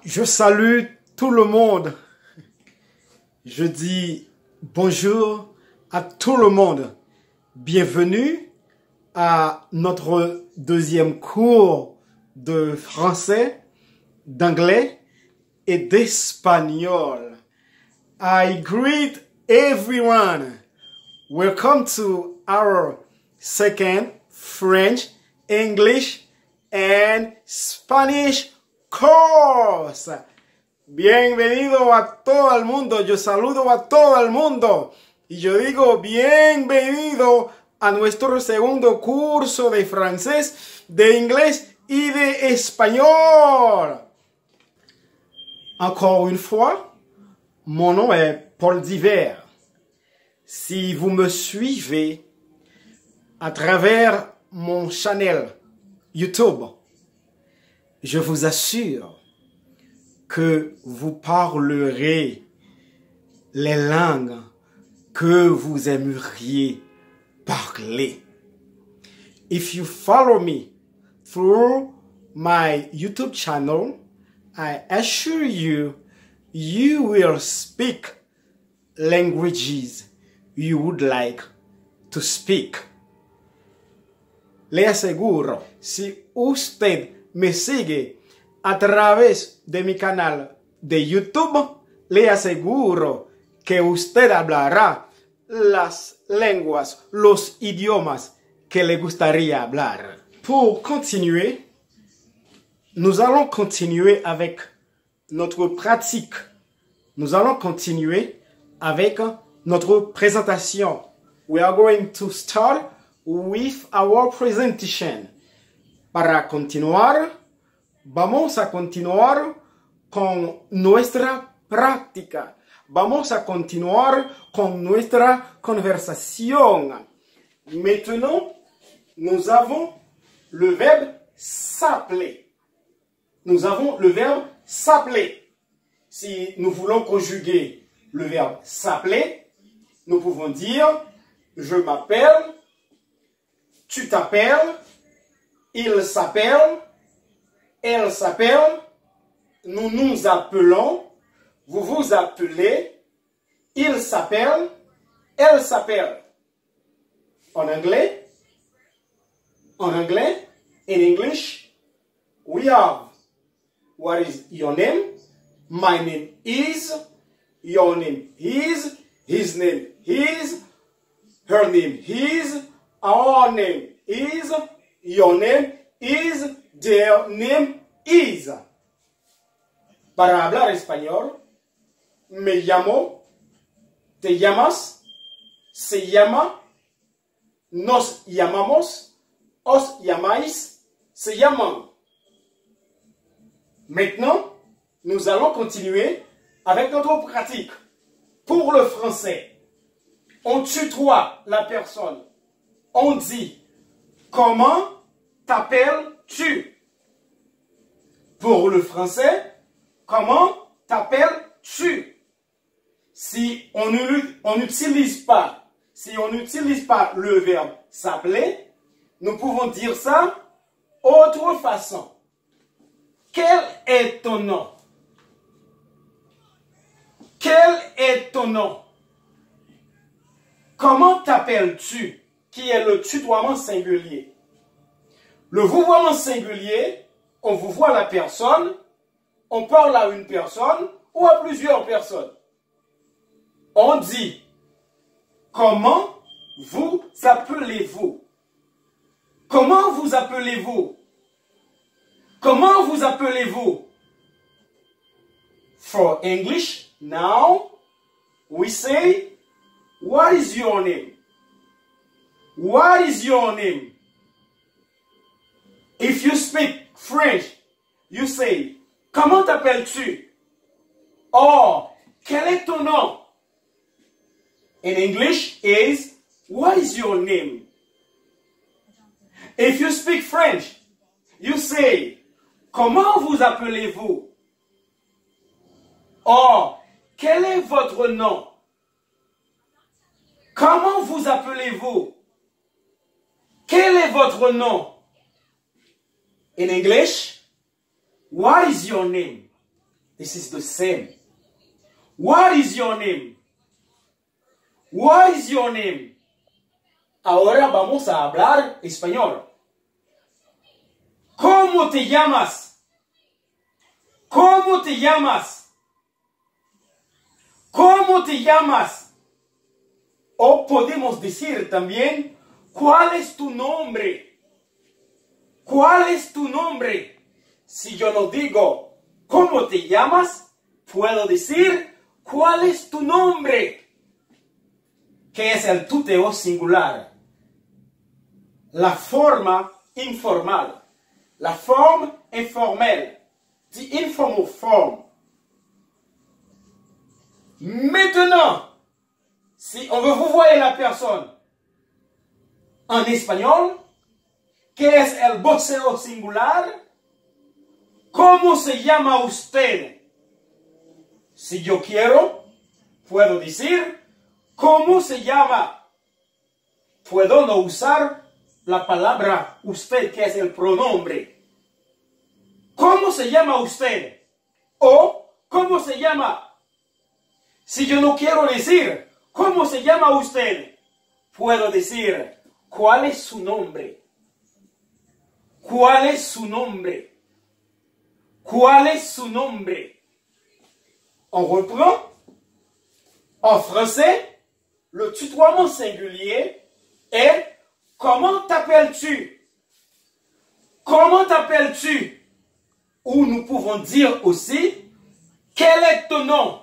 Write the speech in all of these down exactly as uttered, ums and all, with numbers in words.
Je salue tout le monde. Je dis bonjour à tout le monde. Bienvenue à notre deuxième cours de français, d'anglais et d'espagnol. I greet everyone. Welcome to our second French, English and Spanish course. Bienvenido a todo el mundo. Yo saludo a todo el mundo. Y yo digo bienvenido a nuestro segundo curso de francés, de inglés y de espagnol. Encore une fois, mon nom est Paul Divers. Si vous me suivez à travers mon channel YouTube, je vous assure que vous parlerez les langues que vous aimeriez parler. If you follow me through my YouTube channel, I assure you, you will speak languages you would like to speak. Le aseguro, si usted me sigue a través de mi canal de YouTube, le aseguro que usted hablará las lenguas, los idiomas que le gustaría hablar. Pour continuer, nous allons continuer avec notre pratique. Nous allons continuer avec notre présentation. We are going to start with our presentation. Para continuar, vamos a continuar con nuestra práctica. Vamos a continuar con nuestra conversation. Maintenant, nous avons le verbe s'appeler. Nous avons le verbe s'appeler. Si nous voulons conjuguer le verbe s'appeler, nous pouvons dire je m'appelle, tu t'appelles, il s'appelle, elle s'appelle, nous nous appelons, vous vous appelez, il s'appelle, elle s'appelle. En anglais, en anglais, in English, we have what is your name? My name is, your name is, his name is, her name is, our name is, your name is, their name is. Para hablar español, me llamo, te llamas, se llama, nos llamamos, os llamáis, se llaman. Maintenant, nous allons continuer avec notre pratique. Pour le français, on tutoie la personne. On dit, comment t'appelles-tu? Pour le français, comment t'appelles-tu? Si on n'utilise pas, si on n'utilise pas le verbe s'appeler, nous pouvons dire ça autre façon. Quel est ton nom? Quel est ton nom? Comment t'appelles-tu? Qui est le tutoiement singulier. Le vouvoiement singulier, on vous voit la personne, on parle à une personne ou à plusieurs personnes. On dit, comment vous appelez-vous? Comment vous appelez-vous? Comment vous appelez-vous? For English, now, we say, what is your name? What is your name? If you speak French, you say, comment t'appelles-tu? Or, quel est ton nom? In English is, what is your name? If you speak French, you say, comment vous appelez-vous? Or, quel est votre nom? Comment vous appelez-vous? Quel est votre nom? In English, what is your name? This is the same. What is your name? What is your name? Ahora vamos a hablar español. ¿Cómo te llamas? ¿Cómo te llamas? ¿Cómo te llamas? O podemos decir también, ¿cuál es tu nombre? ¿Cuál es tu nombre? Si yo no digo, ¿cómo te llamas? Puedo decir, ¿cuál es tu nombre? Que es el tuteo singular. La forma informal. La forme informelle. The informal form. Maintenant, si on veut vous voir la personne en espagnol, ¿qué es el voceo singular? ¿Cómo se llama usted? Si yo quiero, puedo decir, ¿cómo se llama? Puedo no usar la palabra usted, que es el pronombre. ¿Cómo se llama usted? O, ¿cómo se llama? Si yo no quiero decir, ¿cómo se llama usted? Puedo decir, ¿cuál es su nombre? ¿Cuál es su nombre? ¿Cuál es su nombre? On reprend. En français, le tutoiement singulier est comment t'appelles-tu? Comment t'appelles-tu? Ou nous pouvons dire aussi, quel est ton nom?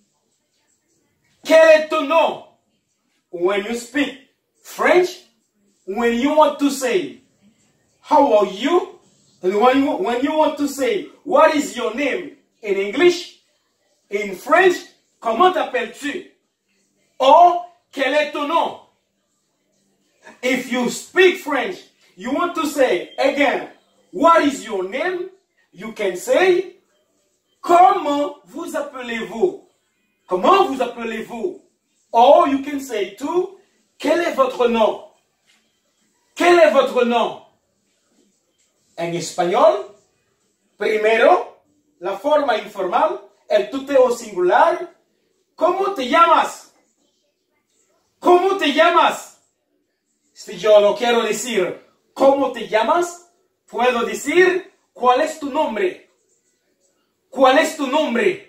Quel est ton nom? When you speak French, when you want to say, how are you? And when you, when you want to say, what is your name? In English, in French, comment t'appelles-tu? Or, quel est ton nom? If you speak French, you want to say, again, what is your name? You can say, comment vous appelez-vous? Comment vous appelez-vous? Or, you can say too, quel est votre nom? Quel est votre nom? En español, primero, la forma informal, el tuteo singular. ¿Cómo te llamas? ¿Cómo te llamas? Si yo no quiero decir, ¿cómo te llamas? Puedo decir, ¿cuál es tu nombre? ¿Cuál es tu nombre?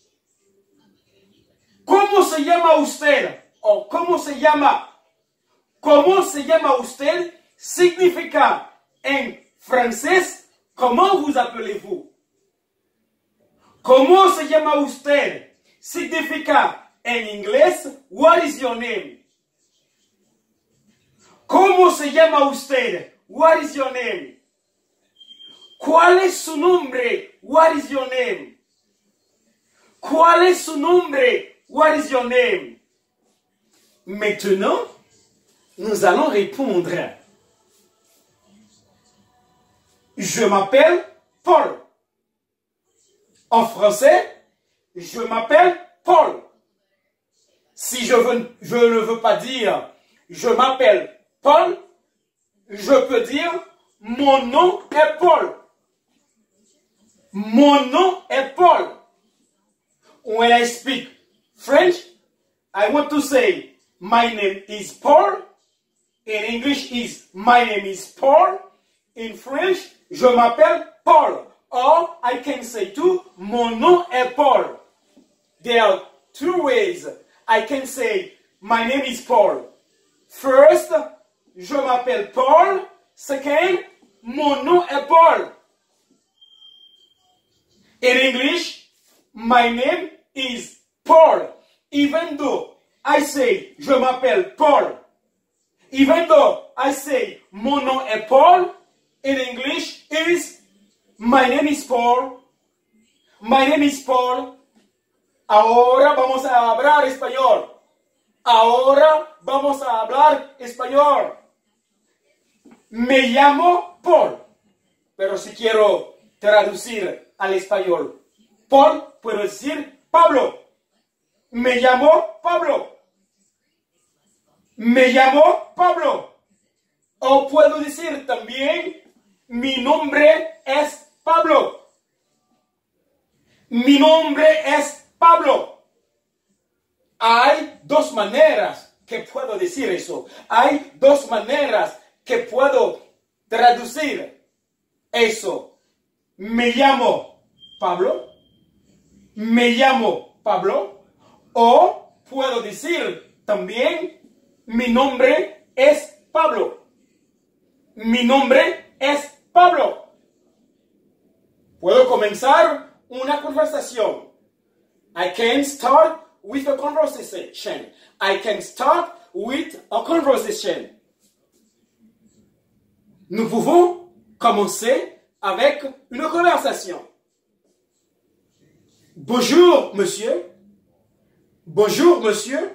¿Cómo se llama usted? O ¿cómo se llama? ¿Cómo se llama usted? Significa en francés, ¿cómo vous appelez-vous? ¿Cómo se llama usted? Significa en inglés, what is your name? ¿Cómo se llama usted? What is your name? ¿Cuál es su nombre? What is your name? ¿Cuál es su nombre? What is your name? Maintenant, nous allons répondre. Je m'appelle Paul. En français, je m'appelle Paul. Si je, veux, je ne veux pas dire je m'appelle Paul, je peux dire mon nom est Paul. Mon nom est Paul. When I speak French, I want to say my name is Paul. In English is my name is Paul. In French, je m'appelle Paul. Or I can say too, mon nom est Paul. There are two ways I can say my name is Paul. First, je m'appelle Paul. Second, mon nom est Paul. In English, my name is Paul. Even though I say je m'appelle Paul. Even though I say mon nom est Paul, in English is my name is Paul. My name is Paul. Ahora vamos a hablar español. Ahora vamos a hablar español. Me llamo Paul. Pero si quiero traducir al español Paul, puedo decir Pablo. Me llamo Pablo. Me llamo Pablo. O puedo decir también, mi nombre es Pablo. Mi nombre es Pablo. Hay dos maneras que puedo decir eso. Hay dos maneras que puedo traducir eso. Me llamo Pablo. Me llamo Pablo. O puedo decir también, mi nombre es Pablo. Mi nombre es Pablo. Puedo comenzar una conversación. I can start with a conversation. I can start with a conversation. Nous pouvons commencer avec une conversation. Bonjour, monsieur. Bonjour, monsieur.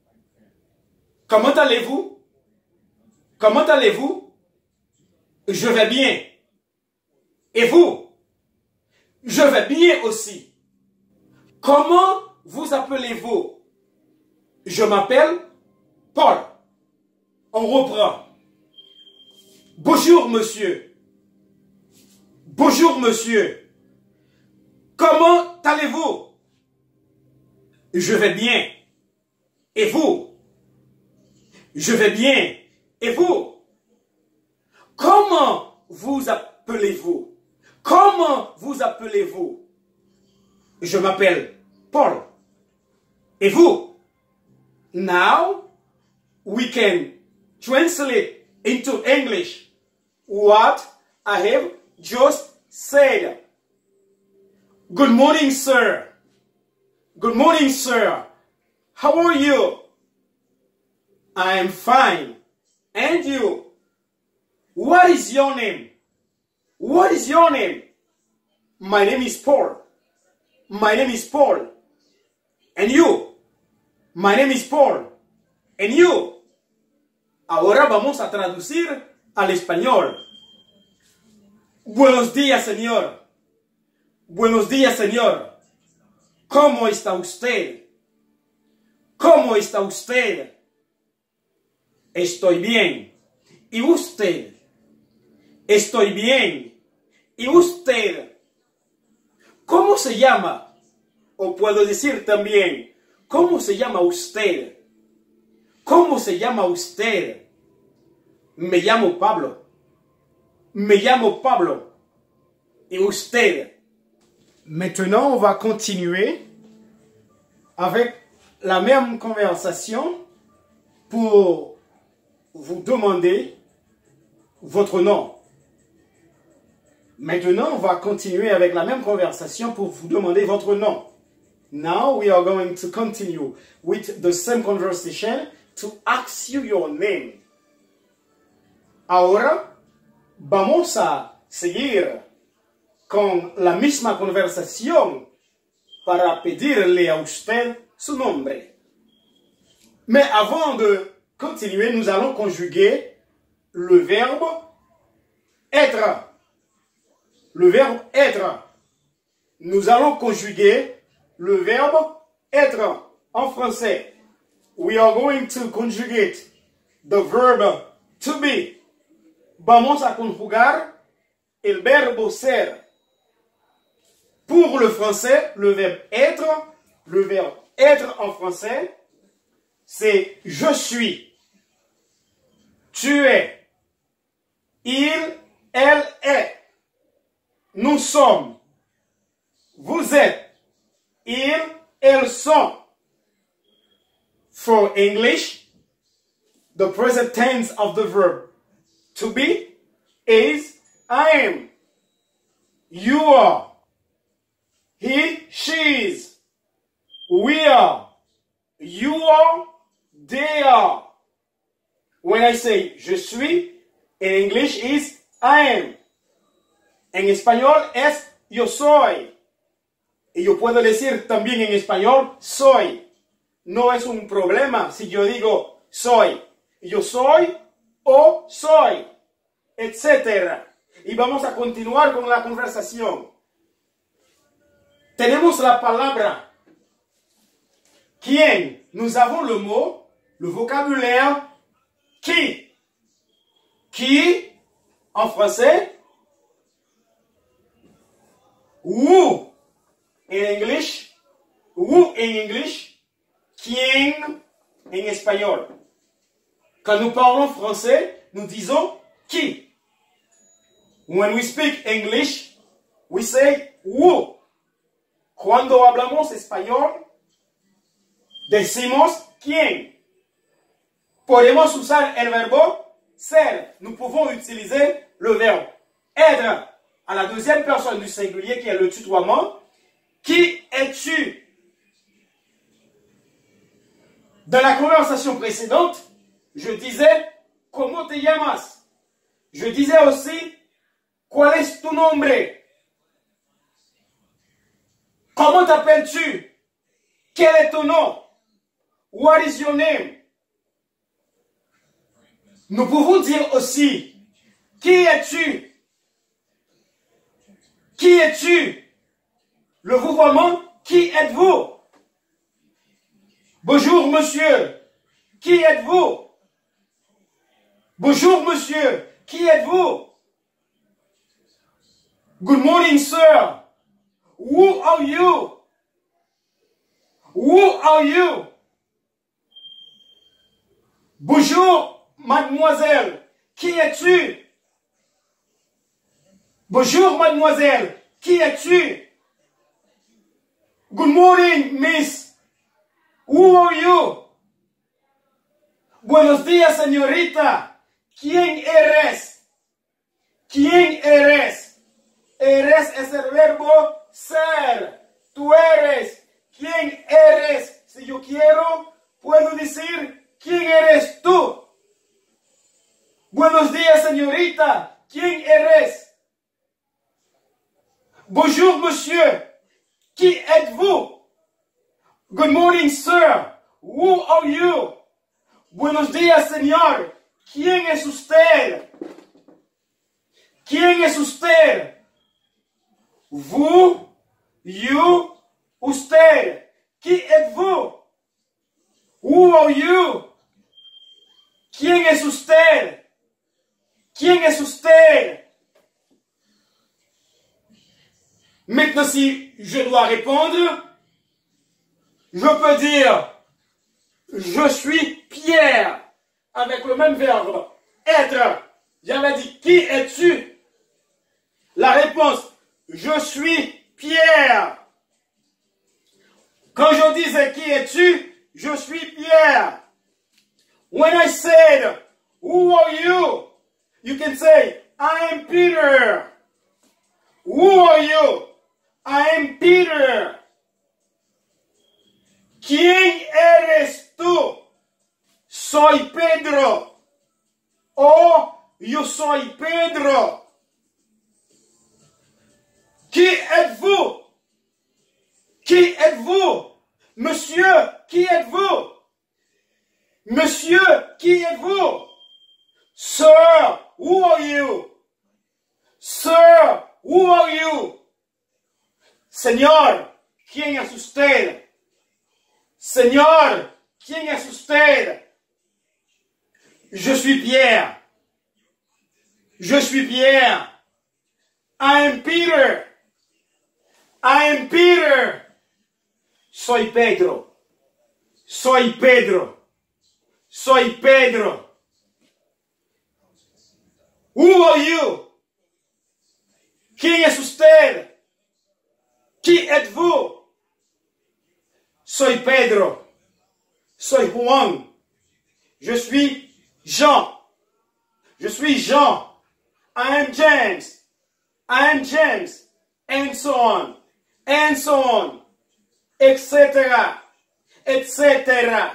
Comment allez-vous? Comment allez-vous? Je vais bien. Et vous? Je vais bien aussi. Comment vous appelez-vous? Je m'appelle Paul. On reprend. Bonjour, monsieur. Bonjour, monsieur. Comment allez-vous? Je vais bien. Et vous? Je vais bien. Et vous? Comment vous appelez-vous? Comment vous appelez-vous? Je m'appelle Paul. Et vous? Now, we can translate into English what I have just said. Good morning, sir. Good morning, sir. How are you? I am fine. And you? What is your name? What is your name? My name is Paul. My name is Paul. And you? My name is Paul. And you? Ahora vamos a traducir al español. Buenos días, señor. Buenos días, señor. ¿Cómo está usted? ¿Cómo está usted? Estoy bien. ¿Y usted? Estoy bien. ¿Y usted? ¿Cómo se llama? O puedo decir también, ¿cómo se llama usted? ¿Cómo se llama usted? Me llamo Pablo. Me llamo Pablo. ¿Y usted? Maintenant, on va continuer avec la même conversation pour vous demander votre nom. Maintenant, on va continuer avec la même conversation pour vous demander votre nom. Now we are going to continue with the same conversation to ask you your name. Ahora vamos a seguir con la misma conversación para pedirle a usted su nombre. Mais avant de continuer, nous allons conjuguer le verbe être. Le verbe être. Nous allons conjuguer le verbe être en français. We are going to conjugate the verb to be. Vamos a conjugar el verbo ser. Pour le français, le verbe être, le verbe être en français, c'est je suis, tu es, il, elle est, nous sommes, vous êtes, ils, elles sont. For English, the present tense of the verb to be is I am, you are, he, she is, we are, you are, they are. When I say je suis, in English is I am. En español es yo soy. Y yo puedo decir también en español soy. No es un problema si yo digo soy. Yo soy o soy, etcétera. Y vamos a continuar con la conversación. Tenemos la palabra quién. Nous avons le mot, le vocabulaire qui. Qui, en français, où. in English, who in English, quién en espagnol. Quand nous parlons français, nous disons qui. When we speak English, we say who. Cuando hablamos español, decimos quién. Podemos usar el verbo ser. Nous pouvons utiliser le verbe être à la deuxième personne du singulier qui est le tutoiement. Qui es-tu? Dans la conversation précédente, je disais ¿Cómo te llamas? Je disais aussi ¿Cuál es tu nombre? Comment t'appelles-tu? Quel est ton nom? What is your name? Nous pouvons dire aussi qui es-tu? Qui es-tu? Le vouvoiement, qui êtes-vous? Bonjour monsieur, qui êtes-vous? Bonjour monsieur, qui êtes-vous? Good morning sir, who are you? Who are you? Bonjour mademoiselle, qui es-tu? Bonjour mademoiselle, qui es-tu? Good morning miss, who are you? Buenos días señorita, ¿quién eres? ¿Quién eres? Eres es el verbo ser. Tú eres. ¿Quién eres? Si yo quiero, puedo decir ¿quién eres tú? Buenos días señorita, ¿quién eres? Bonjour monsieur, qui êtes-vous? Good morning sir, who are you? Buenos días señor, ¿quién es usted? ¿Quién es usted? Vous, you, usted. Qui êtes-vous? Who are you? ¿Quién es usted? ¿Quién es usted? Maintenant, si je dois répondre, je peux dire je suis Pierre avec le même verbe être. J'avais dit qui es-tu? La réponse je suis Pierre. Quand je disais qui es-tu, je suis Pierre. When I said who are you, you can say I am Peter. Who are you? I am Peter. ¿Quién eres tú? Soy Pedro. Oh, yo soy Pedro. Qui êtes-vous? Qui êtes-vous? Monsieur, qui êtes-vous? Monsieur, qui êtes-vous? Sir, who are you? Sir, who are you? Señor, ¿quién es usted? Señor, ¿quién es usted? Je suis Pierre. Je suis Pierre. I am Peter. I am Peter. Soy Pedro. Soy Pedro. Soy Pedro. Who are you? ¿Quién es usted? ¿Qui êtes-vous? Soy Pedro. Soy Juan. Je suis Jean. Je suis Jean. I am James. I am James. And so on. And so on. Etc. Etc.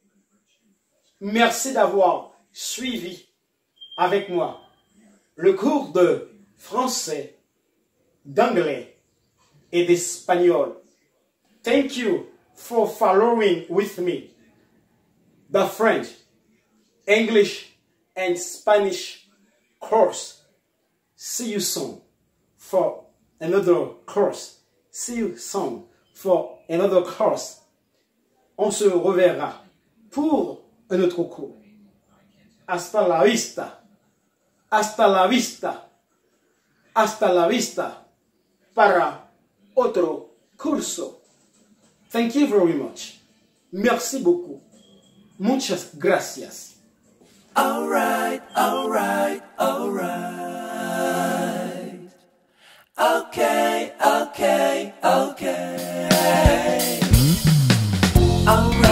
Merci d'avoir suivi avec moi le cours de français, d'anglais et d'espagnol. Thank you for following with me the French, English, and Spanish course. See you soon for another course. See you soon for another course. On se reverra pour un autre cours. Hasta la vista. Hasta la vista. Hasta la vista para otro curso. Thank you very much. Merci beaucoup. Muchas gracias. All right, all right, all right. Okay, okay, okay. All right.